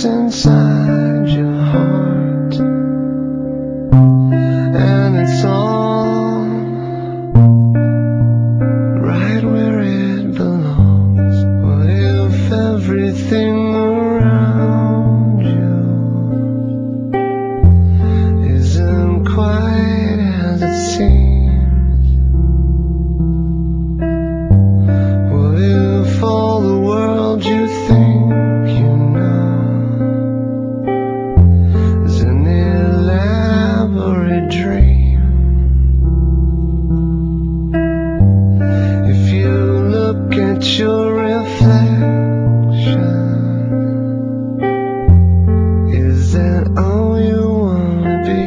world's inside your heart, and it's all right where it belongs. What if everything around you isn't quite as it seems? What if all the world you think you know is an elaborate dream? If you look at your reflection, is that all you wanna be?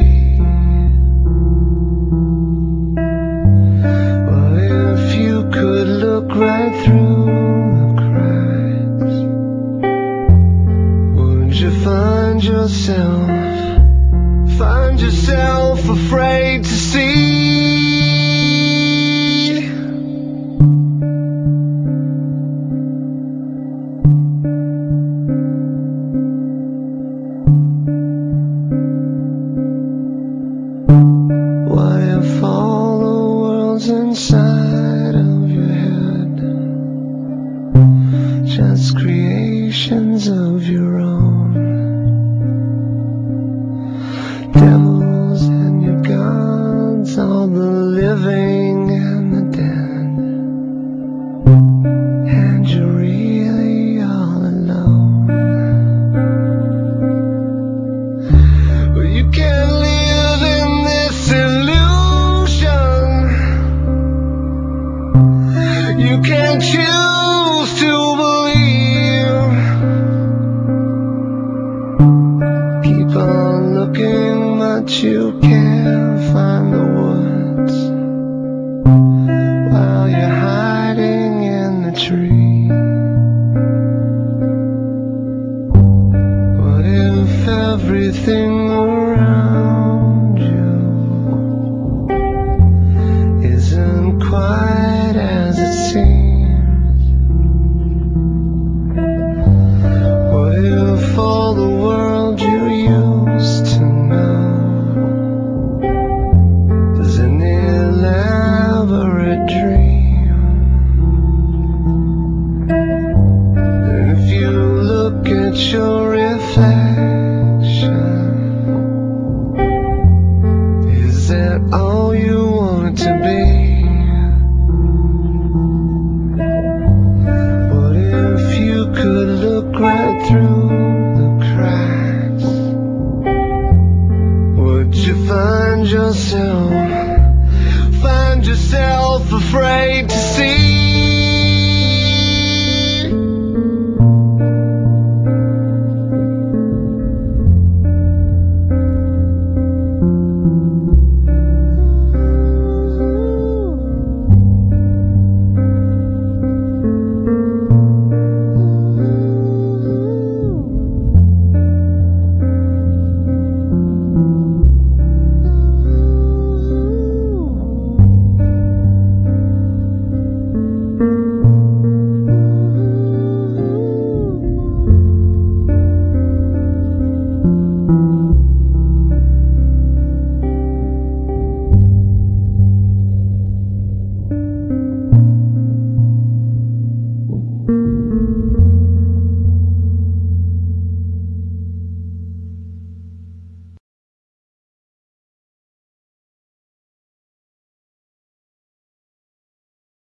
What if you could look right through the cracks? Would you find yourself afraid to see? What if all the world's inside of your head, just creations of your own? Devils and your gods, all the living and the dead, and you're really all alone. Well, you can't live in this illusion. You can't choose to believe. Keep on looking, but you can't.